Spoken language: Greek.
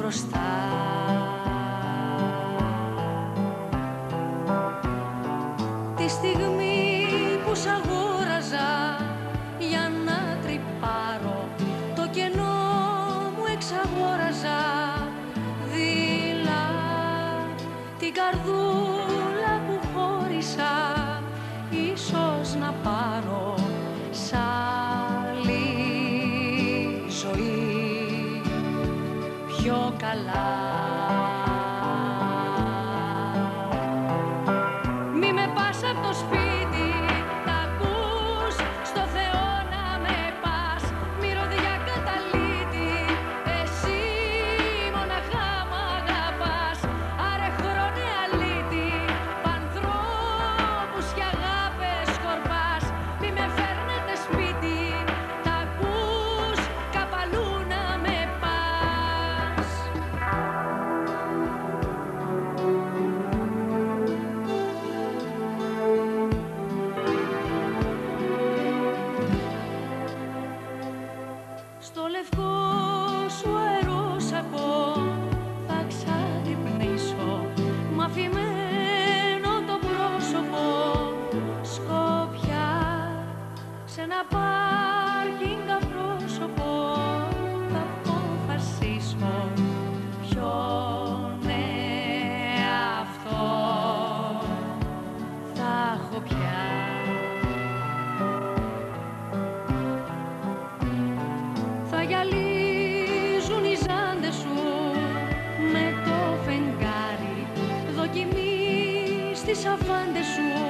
μπροστά. Τη στιγμή που σ' αγόραζα για να τρυπάρω, το κενό μου εξαγόραζα δειλά. Την καρδούλα που χώρισα ίσως να πάρω σ' άλλη ζωή πιο καλά. Μη με πας απ' το σπίτι, τα ακούς, στο Θεό να με πας. Μυρωδιά καταλήτη, εσύ μοναχά μ' αγαπάς. Άρε χρόνε αλήτη, π'ανθρώπους κι αγάπες σκορπάς. Μη με φέρνετε σπίτι, τα ακούς, κάπου αλλού να με πας. Στο λευκό σου αερόσακο θα ξαγρυπνήσω, μ' αφημένο το πρόσωπο σκόπια. Σε ένα πάρκινγκ απρόσωπο θα αποφασίσω ποιον εαυτό θα έχω πια. Θα γυαλίζουν οι ζάντες σου με το φεγγάρι, δοκιμή στις αβάντες σου